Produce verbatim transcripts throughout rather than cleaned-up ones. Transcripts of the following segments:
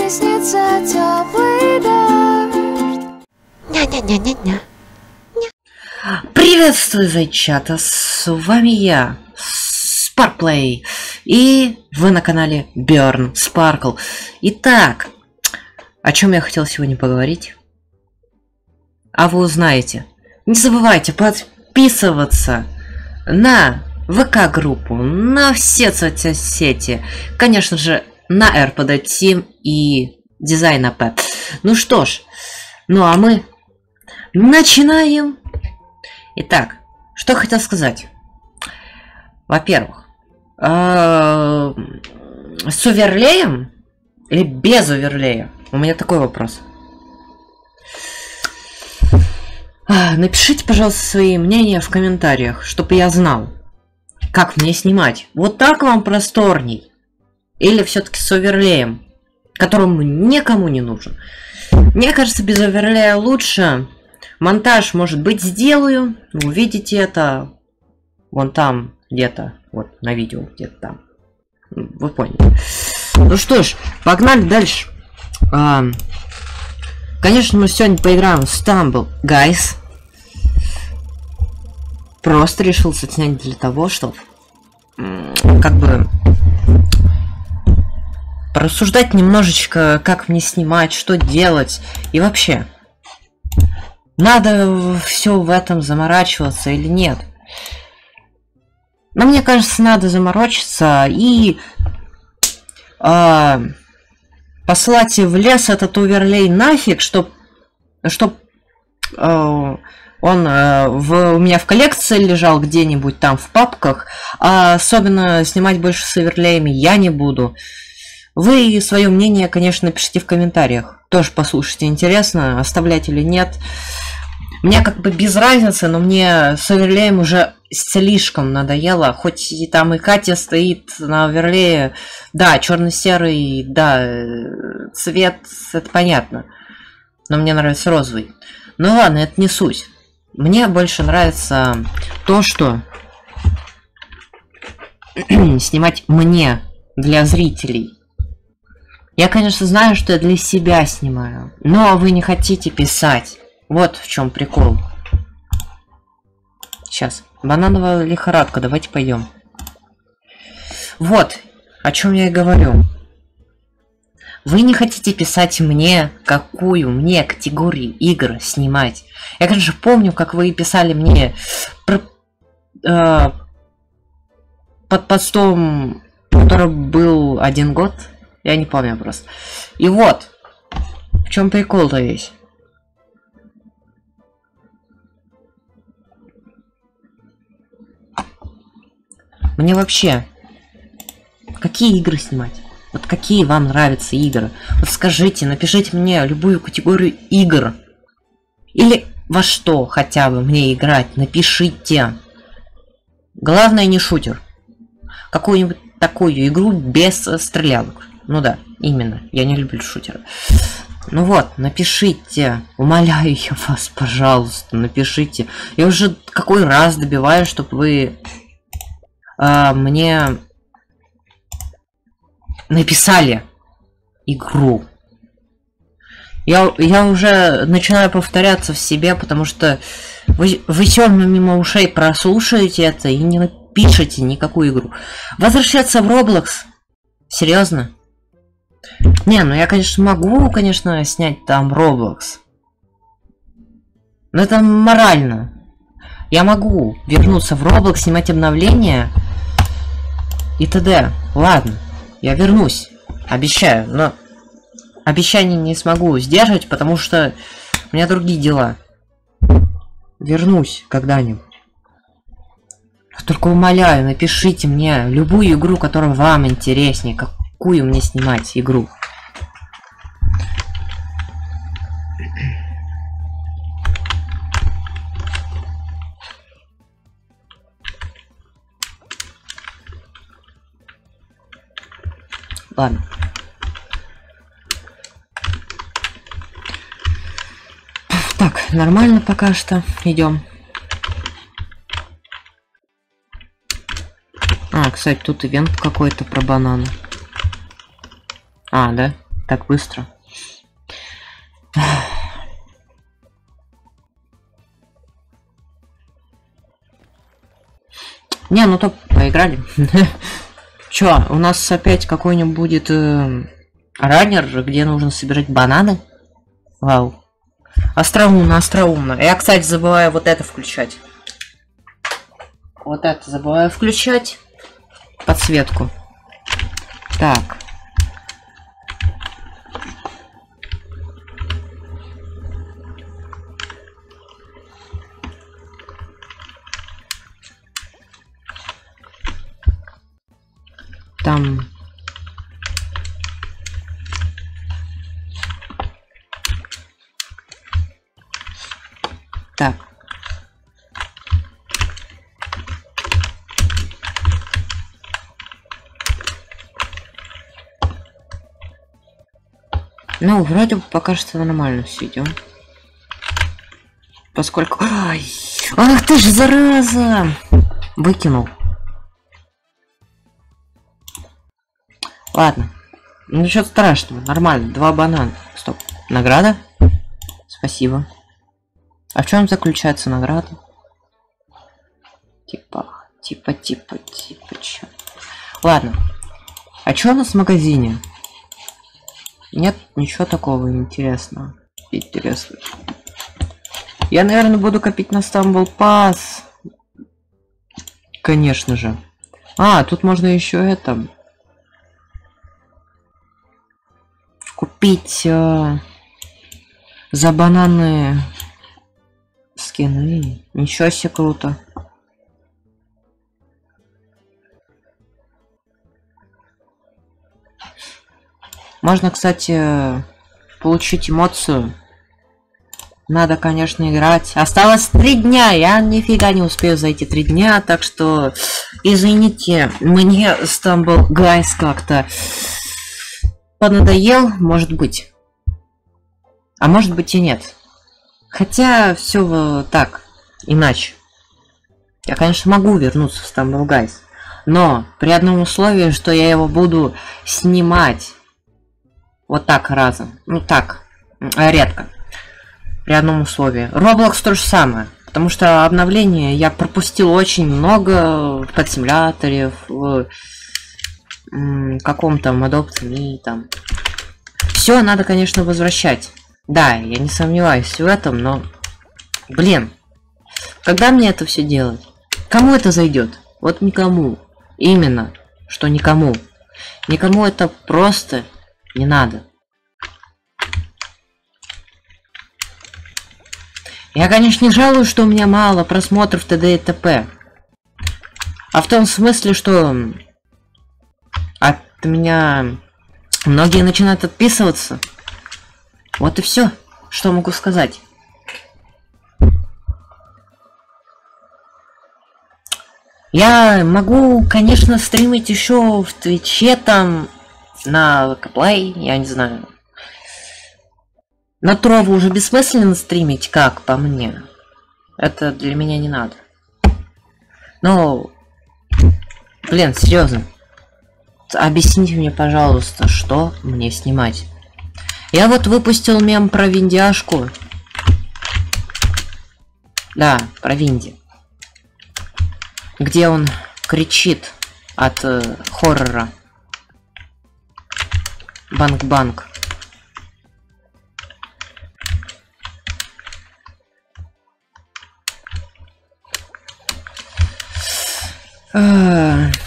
мне снится теплый дождь. Ня-ня-ня-ня-ня. Приветствую, зайчата, с вами я, Sparkplay, и вы на канале Burn Sparkle. Итак, о чем я хотел сегодня поговорить? А вы узнаете. Не забывайте подписываться на ВК-группу, на все соцсети, конечно же, на эр пи ди Team и Design эй пи. Ну что ж, ну а мы начинаем. Итак, что хотел сказать. Во-первых, с оверлеем или без оверлея? У меня такой вопрос. Напишите, пожалуйста, свои мнения в комментариях, чтобы я знал, как мне снимать. Вот так вам просторней? Или все-таки с оверлеем, которому никому не нужен? Мне кажется, без оверлея лучше. Монтаж, может быть, сделаю. Вы увидите это вон там, где-то. Вот, на видео, где-то там. Вы поняли. Ну что ж, погнали дальше. А, конечно, мы сегодня поиграем в Stumble Guys. Просто решил снять для того, чтобы как бы порассуждать немножечко, как мне снимать, что делать. И вообще, надо все в этом заморачиваться или нет? Но мне кажется, надо заморочиться и э, послать в лес этот оверлей нафиг, чтоб, чтоб э, он э, в, у меня в коллекции лежал где-нибудь там в папках. А особенно снимать больше с оверлеями я не буду. Вы свое мнение, конечно, напишите в комментариях. Тоже послушайте, интересно, оставлять или нет. Мне как бы без разницы, но мне с оверлеем уже слишком надоело. Хоть и там и Катя стоит на оверлее. Да, черно-серый, да, цвет, это понятно. Но мне нравится розовый. Ну ладно, это не суть. Мне больше нравится то, что снимать мне, для зрителей. Я, конечно, знаю, что я для себя снимаю, но вы не хотите писать. Вот в чем прикол. Сейчас. Банановая лихорадка. Давайте пойдем. Вот о чем я и говорю. Вы не хотите писать мне, какую мне категорию игр снимать. Я, конечно, помню, как вы писали мне про, э, под постом, который был один год. Я не помню просто. И вот в чем прикол-то весь. Мне вообще, какие игры снимать? Вот какие вам нравятся игры? Вот скажите, напишите мне любую категорию игр. Или во что хотя бы мне играть, напишите. Главное, не шутер. Какую-нибудь такую игру без стрелялок. Ну да, именно, я не люблю шутеры. Ну вот, напишите, умоляю я вас, пожалуйста, напишите. Я уже какой раз добиваюсь, чтобы вы... Uh, мне написали игру. Я, я уже начинаю повторяться в себе, потому что вы, вы все мимо ушей прослушаете это и не напишите никакую игру. Возвращаться в Roblox? Серьезно? Не, ну я, конечно, могу, конечно, снять там Roblox. Но это морально. Я могу вернуться в Roblox, снимать обновления и т.д. Ладно, я вернусь, обещаю, но обещание не смогу сдерживать, потому что у меня другие дела. Вернусь когда-нибудь. Только умоляю, напишите мне любую игру, которая вам интереснее, какую мне снимать игру. Ладно. Так, нормально пока что. Идем. А, кстати, тут ивент какой-то про бананы. А, да? так быстро. Не, ну то поиграли. Чё, у нас опять какой-нибудь будет э, раннер, где нужно собирать бананы? Вау. Остроумно, остроумно. Я, кстати, забываю вот это включать. Вот это забываю включать. Подсветку. Так. Там... Так. Ну, вроде бы пока что нормально все идем. Поскольку... Ай! Ах ты ж, зараза! Выкинул. Ладно. Ничего страшного, нормально. Два банана. Стоп. Награда? Спасибо. А в чем заключается награда? Типа, типа, типа, типа, чё? Ладно. А чё у нас в магазине? Нет ничего такого интересного. Интересно. Я, наверное, буду копить на Stumble Pass. Конечно же. А, тут можно еще это... Купить э, за бананы скины. Ничего себе круто. Можно, кстати, получить эмоцию. Надо, конечно, играть. Осталось три дня. Я нифига не успею за эти три дня. Так что, извините, мне Stumble Guys как-то понадоел, может быть. А может быть и нет. Хотя все так, иначе. Я, конечно, могу вернуться в Stumble Guys. Но при одном условии, что я его буду снимать. Вот так разом. Ну так, редко. При одном условии. Roblox то же самое. Потому что обновления я пропустил очень много в Pet Simulator, в каком-то Adopt Me там. Все надо, конечно, возвращать. Да, я не сомневаюсь в этом, но... Блин. Когда мне это все делать? Кому это зайдет? Вот никому. Именно, что никому. Никому это просто не надо. Я, конечно, не жалуюсь, что у меня мало просмотров т.д. и т.п. А в том смысле, что от меня многие начинают отписываться. Вот и все, что могу сказать. Я могу, конечно, стримить еще в Твиче, там, на Локоплей, я не знаю. На Трову уже бессмысленно стримить, как по мне. Это для меня не надо. Ну, блин, серьезно. Объясните мне, пожалуйста, что мне снимать. Я вот выпустил мем про Виндяшку. Да, про Винди. Где он кричит от э, хоррора. Банк-банк. А,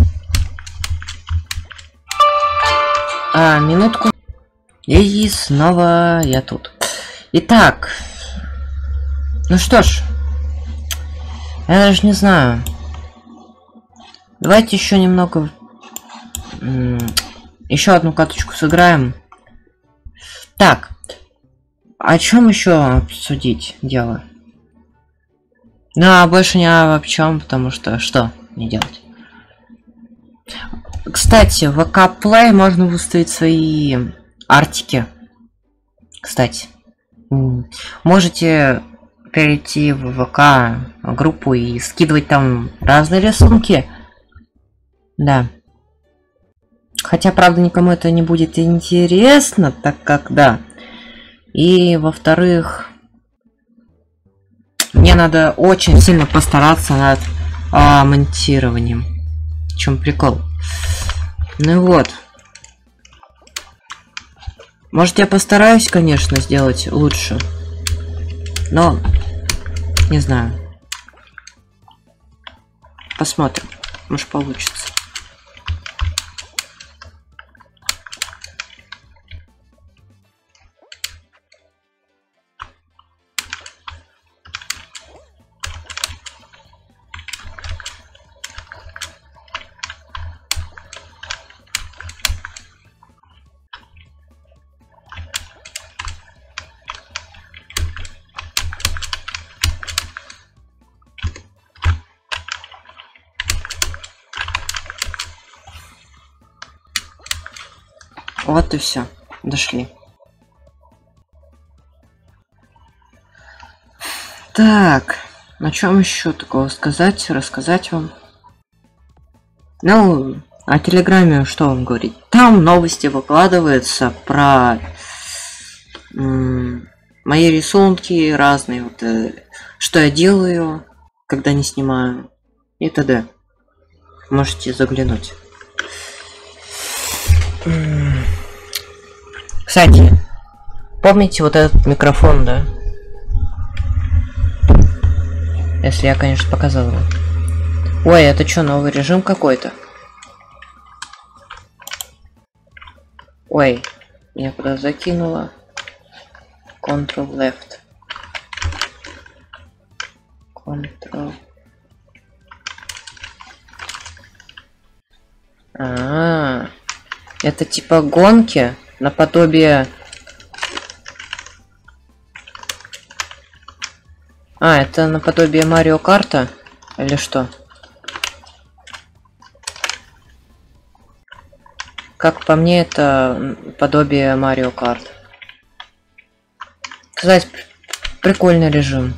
а, минутку. И снова я тут. Итак. Ну что ж. Я даже не знаю. Давайте еще немного... Еще одну каточку сыграем. Так. О чем еще обсудить дело? Ну, а больше не о чем, потому что что не делать? Кстати, в ВК Play можно выставить свои артики. Кстати. Можете перейти в ВК группу и скидывать там разные рисунки. Да. Хотя, правда, никому это не будет интересно, так как, да. И, во-вторых, мне надо очень сильно постараться над а, монтированием. В чем прикол? Ну вот. Может, я постараюсь, конечно, сделать лучше. Но, не знаю. Посмотрим. Может, получится. Вот и все. Дошли. Так, на чем еще такого сказать, рассказать вам? Ну, о Телеграме что вам говорить? Там новости выкладываются про м- мои рисунки разные, вот, э, что я делаю, когда не снимаю, и т.д. Можете заглянуть. Кстати, помните вот этот микрофон, да? Если я, конечно, показал его. Ой, это что, новый режим какой-то? Ой, меня куда закинуло. Ctrl Left. Ctrl. А-а-а. Это типа гонки наподобие... А, это наподобие Марио Карта? Или что? Как по мне, это подобие Марио Карт. Кстати, прикольный режим.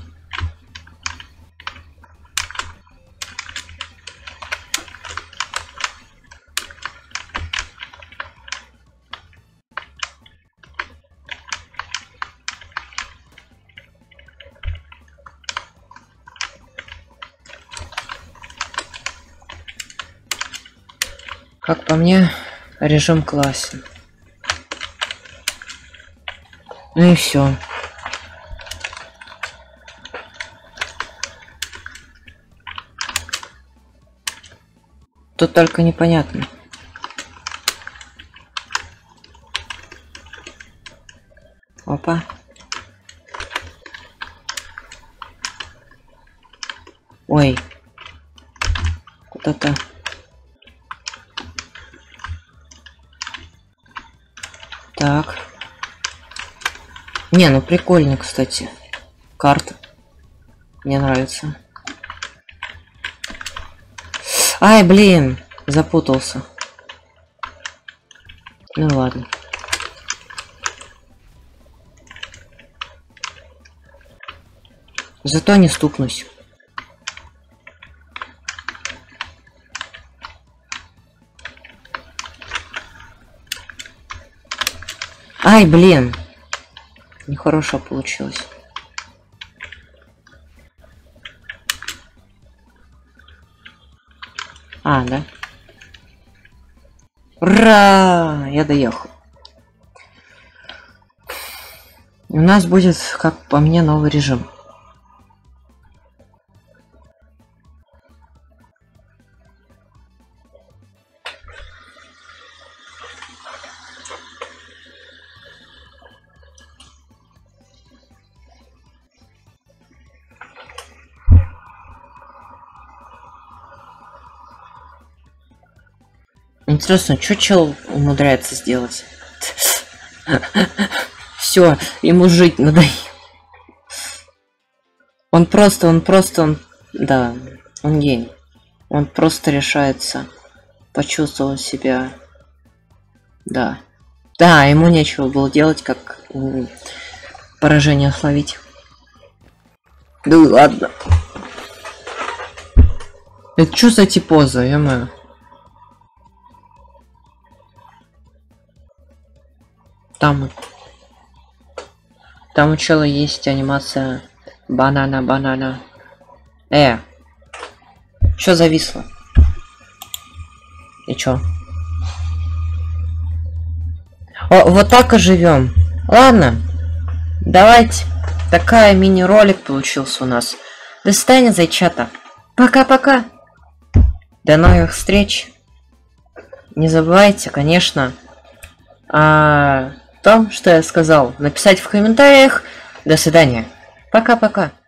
Как по мне, режим классен. Ну и все. Тут только непонятно. Опа. Ой. Куда-то. Так. Не, ну прикольно, кстати. Карта. Мне нравится. Ай, блин, запутался. Ну ладно. Зато не стукнусь. Ай, блин. Нехорошо получилось. А, да? Ура! Я доехал. У нас будет, как по мне, новый режим. Интересно, что чел умудряется сделать? Все, ему жить надо. Он просто, он просто, он, да, он гений. Он просто решается почувствовать себя, да, да, ему нечего было делать, как поражение словить. Да ладно. Это что за типоза, ё-моё? Там... Там у чела есть анимация банана-банана. Э! Чё зависло? И чё? О, вот так и живем. Ладно. Давайте. Такая мини-ролик получился у нас. До свидания, зайчата. Пока-пока. До новых встреч. Не забывайте, конечно, о том, что я сказал. Написать в комментариях. До свидания. Пока-пока.